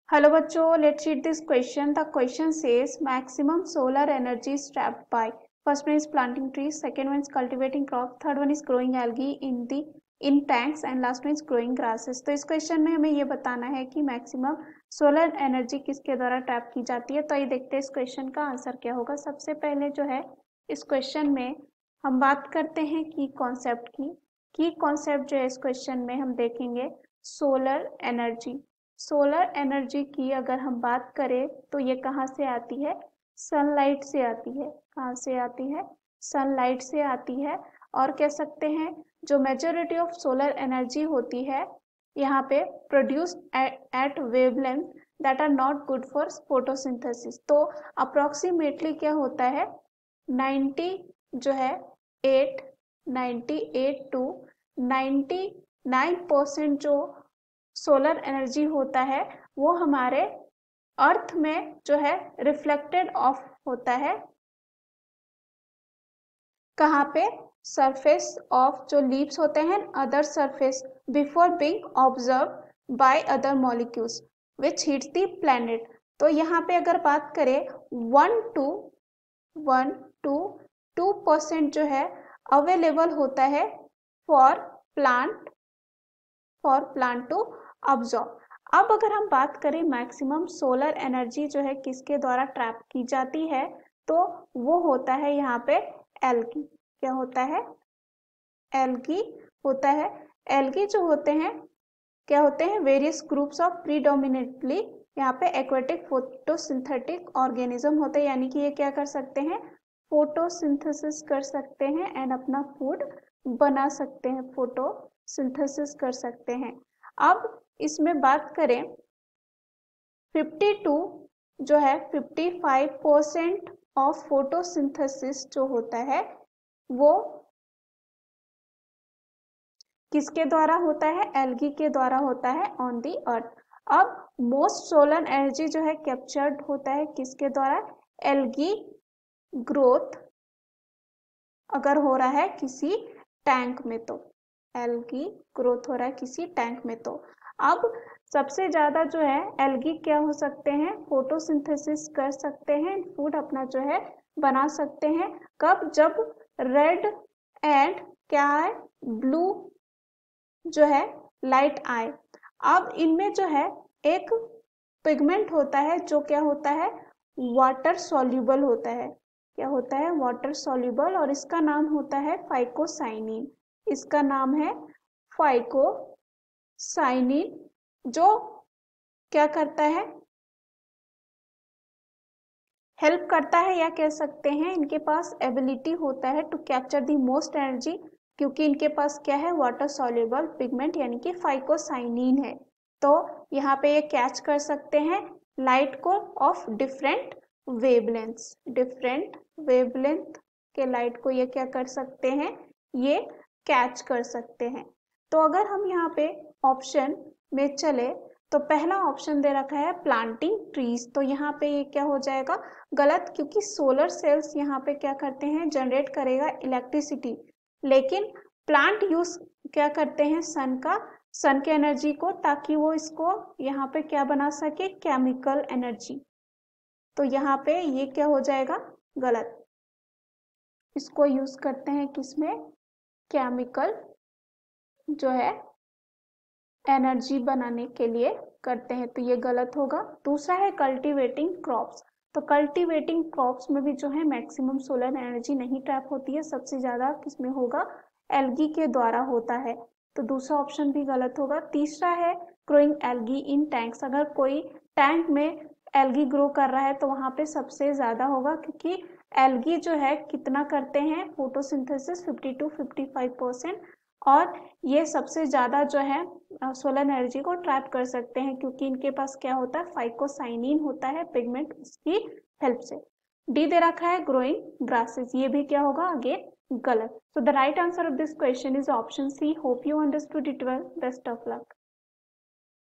Hello बच्चों, let's read this question. The question says maximum solar energy is trapped by. First one is planting trees, second one is cultivating crop, third one is growing algae in tanks and last one is growing grasses. तो इस question में हमें ये बताना है कि maximum solar energy किसके द्वारा ट्रैप की जाती है। तो ये देखते हैं इस क्वेश्चन का आंसर क्या होगा। सबसे पहले जो है इस क्वेश्चन में हम बात करते हैं की कॉन्सेप्ट की। की कॉन्सेप्ट जो है इस क्वेश्चन में हम देखेंगे सोलर एनर्जी। सोलर एनर्जी की अगर हम बात करें तो ये कहाँ से आती है? सनलाइट से आती है। कहाँ से आती है? सनलाइट से आती है। और कह सकते हैं जो मेजॉरिटी ऑफ सोलर एनर्जी होती है यहाँ पे produced at wavelength that are not good for photosynthesis. तो अप्रोक्सीमेटली क्या होता है 90 जो है 98 टू 99% जो सोलर एनर्जी होता है वो हमारे अर्थ में जो है रिफ्लेक्टेड ऑफ होता है। कहाँ पे? सरफेस ऑफ जो लीव्स होते हैं other surface before being observe by other molecules which hits the planet. तो यहाँ पे अगर बात करें 1 to 2% जो है अवेलेबल होता है फॉर प्लांट टू ऑब्जॉर्ब। अब अगर हम बात करें मैक्सिमम सोलर एनर्जी जो है किसके द्वारा ट्रैप की जाती है तो वो होता है यहाँ पे एल्गी। क्या होता है? एल्गी होता है। एल्गी जो होते हैं क्या होते हैं? वेरियस ग्रुप्स ऑफ प्रीडोमिनेटली यहाँ पे एक्वेटिक फोटोसिंथेटिक ऑर्गेनिज्म होते हैं, यानी कि ये क्या कर सकते हैं? फोटोसिंथेसिस कर सकते हैं एंड अपना फूड बना सकते हैं, फोटोसिंथेसिस कर सकते हैं। अब इसमें बात करें 52 जो है 55% ऑफ फोटोसिंथेसिस जो होता है वो किसके द्वारा होता है? एल्गी के द्वारा होता है ऑन दी अर्थ। अब मोस्ट सोलर एनर्जी जो है कैप्चर्ड होता है किसके द्वारा? एल्गी ग्रोथ अगर हो रहा है किसी टैंक में तो एल्गी ग्रोथ हो रहा है किसी टैंक में तो अब सबसे ज्यादा जो है एल्गी क्या हो सकते हैं? फोटोसिंथेसिस कर सकते हैं, फूड अपना जो है बना सकते हैं। कब? जब रेड एंड क्या है ब्लू जो है लाइट आए। अब इनमें जो है एक पिगमेंट होता है जो क्या होता है? वाटर सॉल्युबल होता है। क्या होता है? वाटर सॉल्युबल, और इसका नाम होता है फाइकोसाइनिन। इसका नाम है फाइकोसाइनिन जो क्या करता है? हेल्प करता है, या कह सकते हैं इनके पास एबिलिटी होता है to capture the most energy, क्योंकि इनके पास क्या है? वाटर सॉल्युबल पिगमेंट यानी कि फाइकोसाइनिन है। तो यहाँ पे ये कैच कर सकते हैं लाइट को ऑफ डिफरेंट वेवलेंथ के लाइट को ये क्या कर सकते हैं? ये कैच कर सकते हैं। तो अगर हम यहाँ पे ऑप्शन में चले तो पहला ऑप्शन दे रखा है प्लांटिंग ट्रीज, तो यहाँ पे ये क्या हो जाएगा? गलत, क्योंकि सोलर सेल्स यहाँ पे क्या करते हैं? जनरेट करेगा इलेक्ट्रिसिटी, लेकिन प्लांट यूज क्या करते हैं? सन के एनर्जी को, ताकि वो इसको यहाँ पे क्या बना सके? Chemical energy. तो यहाँ पे ये क्या हो जाएगा? गलत। इसको यूज करते हैं किसमें? केमिकल जो है एनर्जी बनाने के लिए करते हैं, तो ये गलत होगा। दूसरा है कल्टीवेटिंग क्रॉप्स, तो कल्टीवेटिंग क्रॉप्स में भी जो है मैक्सिमम सोलर एनर्जी नहीं ट्रैप होती है। सबसे ज्यादा किसमें होगा? एल्गी के द्वारा होता है, तो दूसरा ऑप्शन भी गलत होगा। तीसरा है ग्रोइंग एल्गी इन टैंक्स, अगर कोई टैंक में एल्गी ग्रो कर रहा है तो वहां पे सबसे ज्यादा होगा, क्योंकि एल्गी जो है कितना करते हैं? फोटोसिंथेसिस 50 to 55%, और ये सबसे ज्यादा जो है सोलर एनर्जी को ट्रैप कर सकते हैं, क्योंकि इनके पास क्या होता है? फाइकोसाइनिन होता है पिगमेंट, उसकी हेल्प से। डी दे रखा है ग्रोइंग ग्रासेस, ये भी क्या होगा? अगेन गलत। So the right answer of this question is option C. Hope you understood it well. Best of luck.